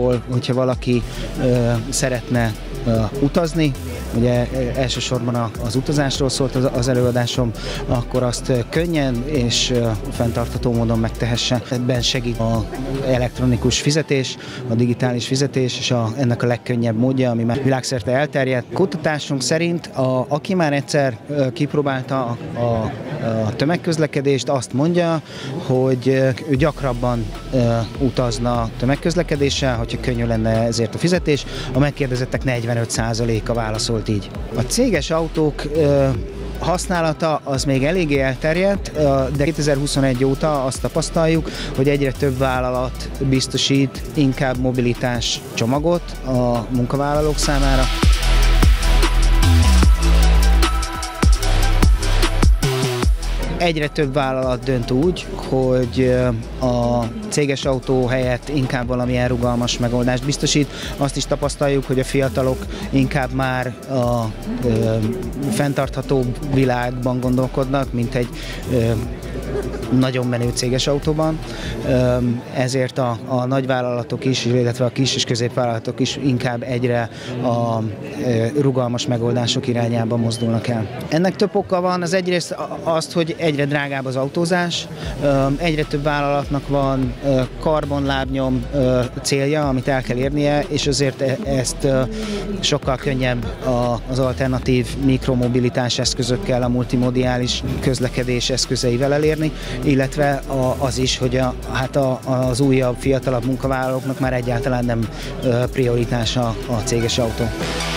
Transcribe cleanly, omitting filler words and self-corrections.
például, hogyha valaki szeretne utazni, ugye elsősorban az utazásról szólt az előadásom, akkor azt könnyen és fenntartható módon megtehesse. Ebben segít az elektronikus fizetés, a digitális fizetés, és ennek a legkönnyebb módja, ami már világszerte elterjedt. Kutatásunk szerint, aki már egyszer kipróbálta a tömegközlekedést, azt mondja, hogy ő gyakrabban utazna tömegközlekedéssel, hogyha könnyű lenne ezért a fizetés. A megkérdezettek 45%-a válaszolt így. A céges autók használata az még eléggé elterjedt, de 2021 óta azt tapasztaljuk, hogy egyre több vállalat biztosít inkább mobilitás csomagot a munkavállalók számára. Egyre több vállalat dönt úgy, hogy a céges autó helyett inkább valamilyen rugalmas megoldást biztosít. Azt is tapasztaljuk, hogy a fiatalok inkább már a fenntartható világban gondolkodnak, mint egy nagyon menő céges autóban. Ezért a nagyvállalatok is, illetve a kis és középvállalatok is inkább egyre a rugalmas megoldások irányába mozdulnak el. Ennek több oka van, az egyrészt azt, hogy egyre drágább az autózás, egyre több vállalatnak van karbonlábnyom célja, amit el kell érnie, és azért ezt sokkal könnyebb az alternatív mikromobilitás eszközökkel, a multimodiális közlekedés eszközeivel elérni, illetve az is, hogy az újabb, fiatalabb munkavállalóknak már egyáltalán nem prioritása a céges autó.